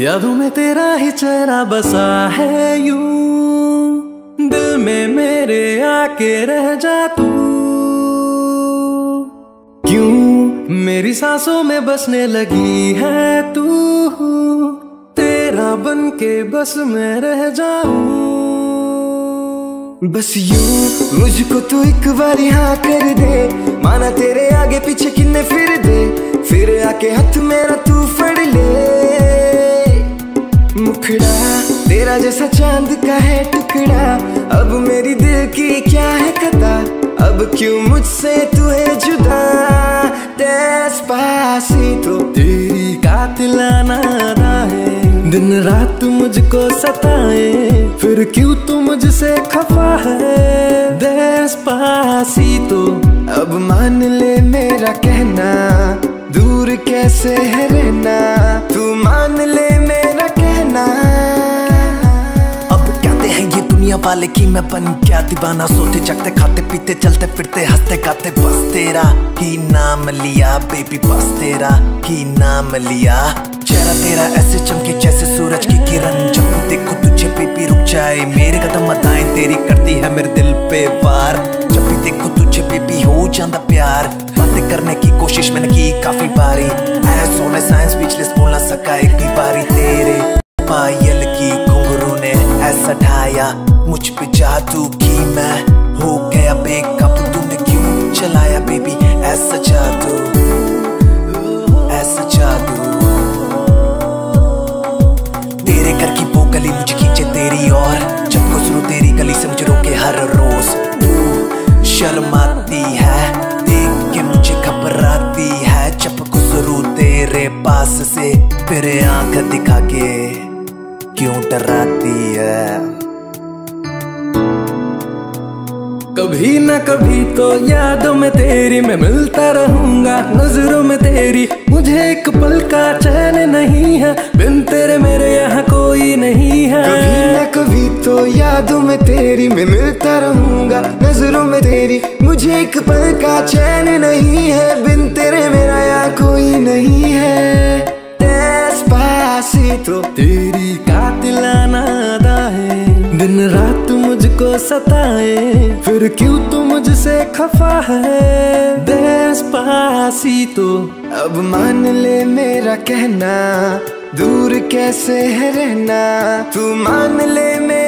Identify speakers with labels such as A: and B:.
A: यादों में तेरा ही चेहरा बसा है यूं, दिल में मेरे आके रह जा तू। क्यों मेरी सांसों में बसने लगी है तू, तेरा बन के बस मैं रह जाऊं।
B: बस यूं मुझको तू एक बारी हाँ कर दे, माना तेरे आगे पीछे किन्ने फिर दे, फिर आके हाथ मेरा तू फड़ ले। मुखड़ा तेरा जैसा चांद का है टुकड़ा, अब मेरी दिल की क्या है कथा, अब क्यों मुझसे तू है जुदा। डेस्पासितो
A: तेरी कातिलाना अदाएं दिन रात मुझको सताए, फिर क्यों तू मुझसे खफा है। डेस्पासितो
B: अब मान ले मेरा कहना, दूर कैसे है रहना, तू मान ले मेरा कहना।
C: अब कहते हैं ये दुनिया वाले कि मैं बन क्या दीवाना, सोते जगते खाते पीते चलते फिरते हंसते गाते, बस तेरा ही नाम लिया बेबी, बस तेरा ही नाम लिया। चेहरा तेरा ऐसे चमके जैसे सूरज की किरण, जब भी देखो तुझे बेबी रुक जाए मेरे कदम, अदाएं तेरी करती है मेरे दिल पे वार। जब भी देखो तुझे बेबी हो जाता प्यार, बातें करने की कोशिश मैंने की काफी बारी, ऐसा मैं साइंस स्पीचलेस बोल ना सका एक भी बारी। तेरे पायल की घुंघरू ने ऐसा ढाया मुझ पे जादू की, मैं हो गया बेकअप, तूने क्यों चलाया बेबी ऐसा जादू, ऐसा जादू। तेरे घर की वो गली मुझे खींचे तेरी ओर, जब गुजरू तेरी गली से मुझे रोके हर रोज। तू शर्माती है देख के मुझे घबराती है, जब गुजरू तेरे पास से फिर आंख दिखा के क्यों डराती है।
A: कभी न कभी तो यादों में तेरी मैं मिलता रहूंगा, नजरों में तेरी मुझे एक पल का चैन नहीं है, बिन तेरे मेरे यहाँ कोई नहीं है।
B: कभी न कभी तो यादों में तेरी मैं मिलता रहूंगा, नजरों में तेरी मुझे एक पल का चैन नहीं है, बिन तेरे मेरा यहाँ कोई नहीं है। डेस्पासितो
A: तेरी कातिलाना अदाएं दिन रात मुझको सताए, फिर क्यों तू मुझसे खफा है। डेस्पासितो
B: अब मान ले मेरा कहना, दूर कैसे है रहना, तू मान ले मेरा